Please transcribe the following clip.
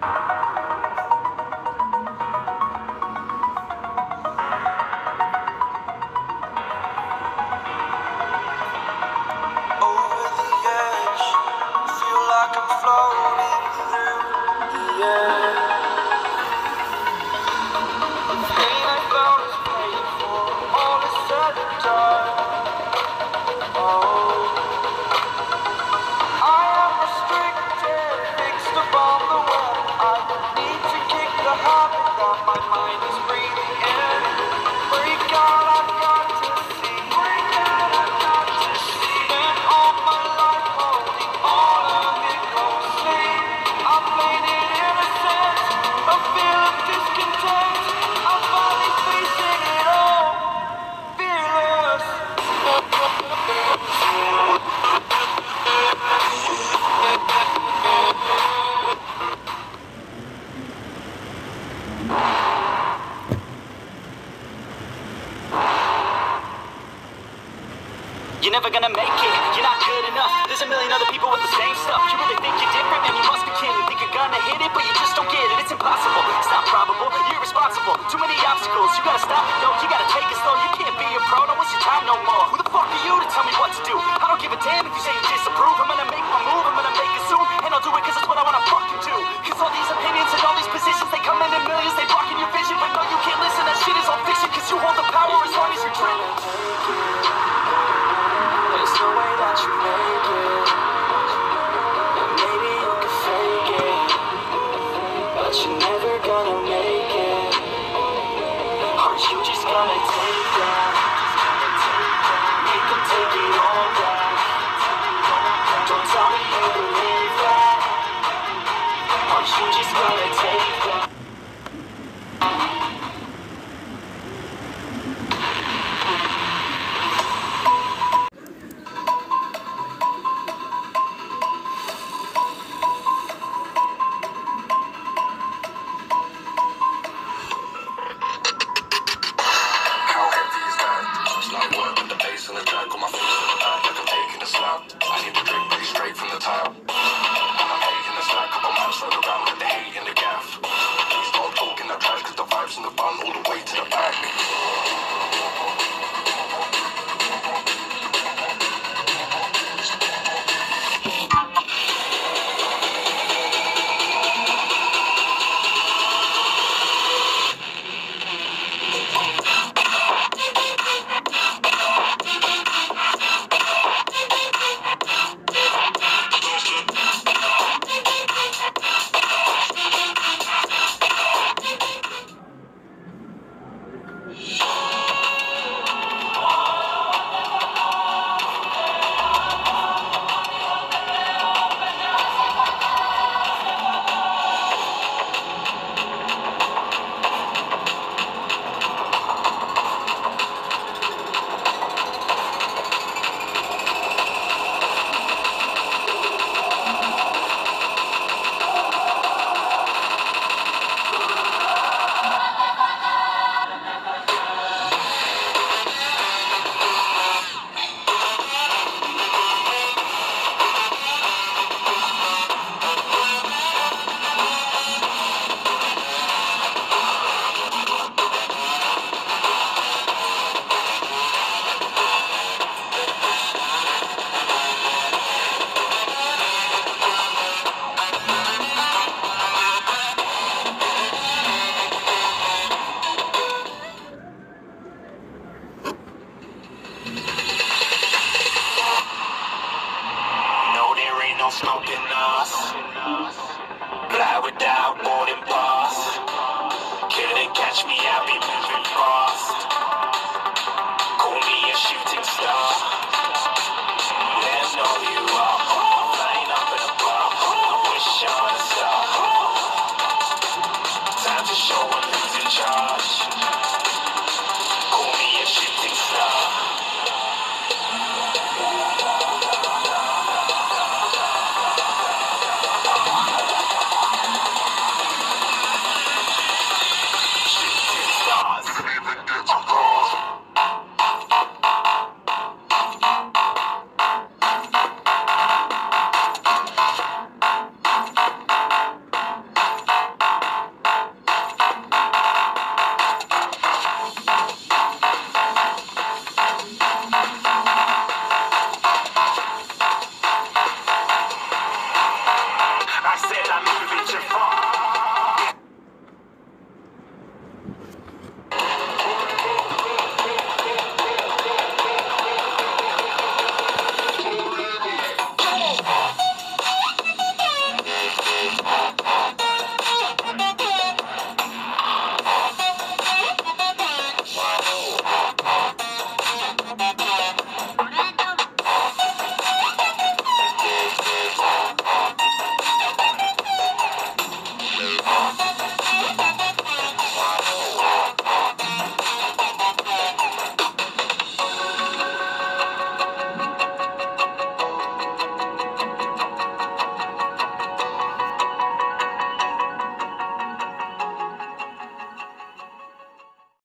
Over the edge, feel like I'm floating through the air. Pain I felt is paid for, all is said and done. Oh, I am restricted, fixed upon the web. I need to kick the habit that my mind is breathing in. Break out, I've got to see. Break out, I've got to see. Spent all my life holding all of it closely. I'm playing it innocent, a feel of discontent. I'm finally facing it all, fearless. You're never gonna make it, you're not good enough. There's a million other people with the same stuff. You really think you're different, man, you must be kidding. Think you're gonna hit it, but you just don't get it. It's impossible, it's not probable, you're irresponsible. Too many obstacles, you gotta stop it though. You gotta take it slow, you can't be a pro, don't waste your time no more. Who the fuck are you to tell me what to do? I don't give a damn if you say you disapprove. I'm gonna make my move, I'm gonna make it soon. And I'll do it cause it's what I wanna fucking do. Cause all these opinions and all these positions, they come in millions, they blocking your vision. But no, you can't listen, that shit is all fiction. Cause you hold the power as long as you're dreaming. There's no way that you make it, and maybe you can fake it, but you're never gonna make it. Aren't you just gonna take that? Make them take it all back. Don't tell me you believe that. Aren't you just gonna take that? No smoking us. Fly without boarding pass. Couldn't catch me, I'll be moving fast. Call me a shooting star. There's no you are. I'm flying up in a bar. I wish on a star. Time to show 'em who's in charge. Call me a shooting star. I said I'm moving too far.